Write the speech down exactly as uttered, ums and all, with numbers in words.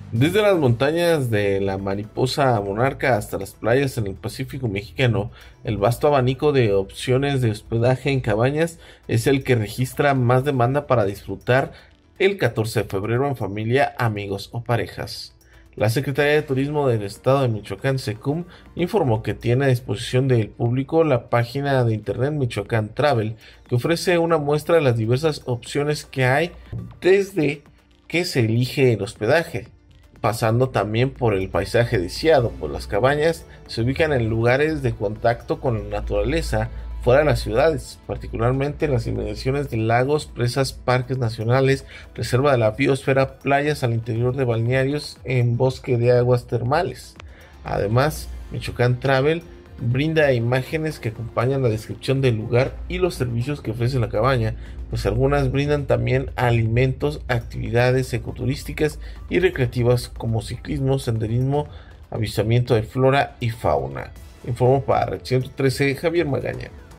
Desde las montañas de la Mariposa Monarca hasta las playas en el Pacífico mexicano, el vasto abanico de opciones de hospedaje en cabañas es el que registra más demanda para disfrutar el catorce de febrero en familia, amigos o parejas. La Secretaría de Turismo del Estado de Michoacán, SECUM, informó que tiene a disposición del público la página de internet Michoacán Travel, que ofrece una muestra de las diversas opciones que hay desde que se elige el hospedaje, pasando también por el paisaje deseado, pues las cabañas se ubican en lugares de contacto con la naturaleza fuera de las ciudades, particularmente en las inmediaciones de lagos, presas, parques nacionales, reserva de la biosfera, playas al interior de balnearios en bosque de aguas termales. Además, Michoacán Travel brinda imágenes que acompañan la descripción del lugar y los servicios que ofrece la cabaña, pues algunas brindan también alimentos, actividades ecoturísticas y recreativas como ciclismo, senderismo, avistamiento de flora y fauna. Informó para Red ciento trece Javier Magaña.